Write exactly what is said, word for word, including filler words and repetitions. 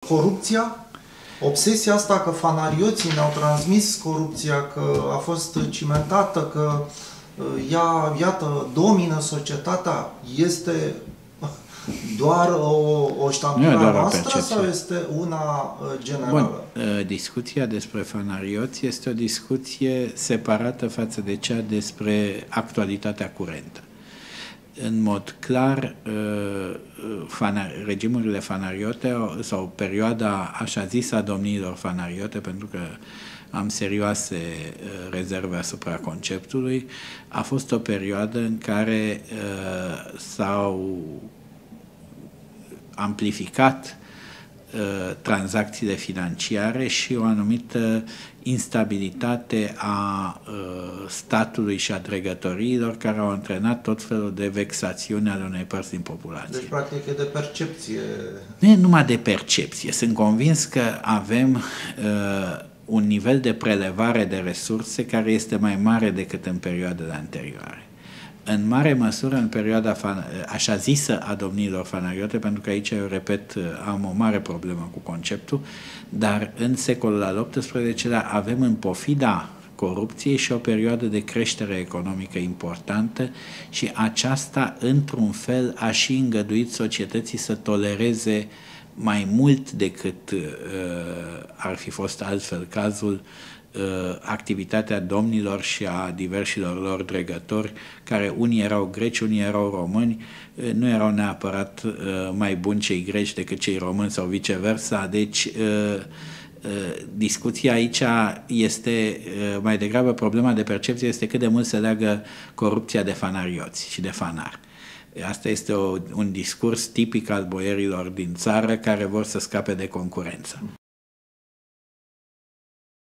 corupția? Obsesia asta că fanarioții ne-au transmis corupția, că a fost cimentată, că ea, iată, domină societatea, este doar o, o ștampilă noastră sau este una generală? Bun, discuția despre fanarioți este o discuție separată față de cea despre actualitatea curentă. În mod clar, regimurile fanariote sau perioada așa zisă a domniilor fanariote, pentru că am serioase rezerve asupra conceptului, a fost o perioadă în care s-au amplificat uh, tranzacțiile financiare și o anumită instabilitate a uh, statului și a dregătoriilor care au antrenat tot felul de vexațiuni ale unei părți din populație. Deci, practic, e de percepție. Nu e numai de percepție. Sunt convins că avem uh, un nivel de prelevare de resurse care este mai mare decât în perioadele anterioare. În mare măsură, în perioada așa zisă a domniilor fanariote, pentru că aici, eu repet, am o mare problemă cu conceptul, dar în secolul al optsprezecelea avem în pofida corupției și o perioadă de creștere economică importantă și aceasta, într-un fel, a și îngăduit societății să tolereze mai mult decât uh, ar fi fost altfel cazul activitatea domnilor și a diversilor lor dregători, care unii erau greci, unii erau români, nu erau neapărat mai buni cei greci decât cei români sau viceversa, deci discuția aici este mai degrabă, problema de percepție este cât de mult se leagă corupția de fanarioți și de fanari. Asta este o, un discurs tipic al boierilor din țară care vor să scape de concurență.